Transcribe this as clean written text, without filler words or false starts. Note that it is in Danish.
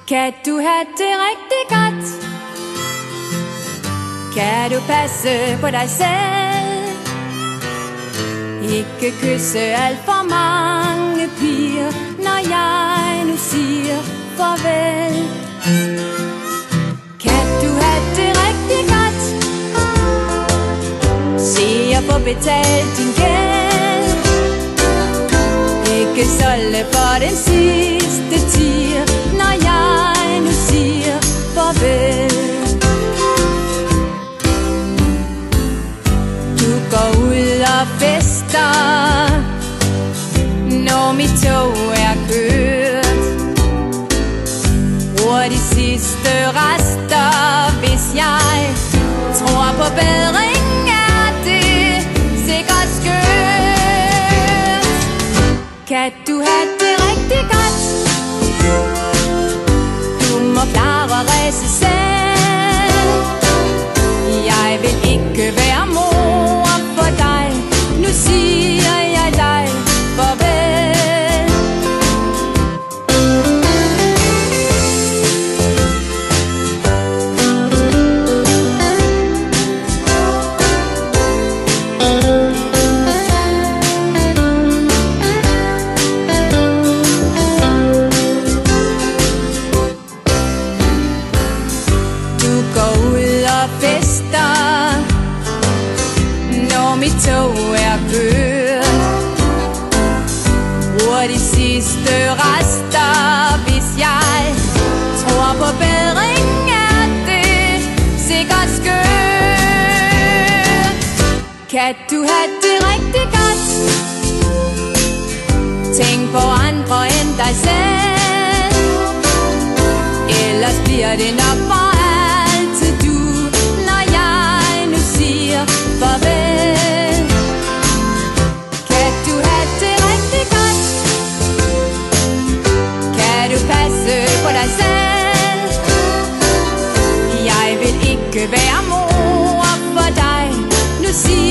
Kan du have det rigtig godt? Kan du passe på dig selv? Ikke kysse alt for mange piger, når jeg nu siger farvel. Kan du have det rigtig godt? Se at få betalt din gæld. Ikke solde for den sidste tier, når jeg nu siger farvel. Du går ud og fester, når mit tog er kørt. Bruger de sidste rester, hvis jeg tror på bedring, er det sikkert skørt. Kan du have det rigtig godt? Du må klare at rejse selv. Jeg vil ikke være mor for dig. Nu siger jeg dig farvel. Du går ud og fester, når mit tog er kørt. Bruger de sidste rester, hvis jeg tror på bedring, er det sikkert skørt. Kan du have det rigtig godt? Tænk på andre end dig selv, ellers bliver det nok for altid du, når jeg nu siger farvel. Kan du have det rigtig godt? Kan du passe på dig selv? Jeg vil ikke være mor for dig. Nu siger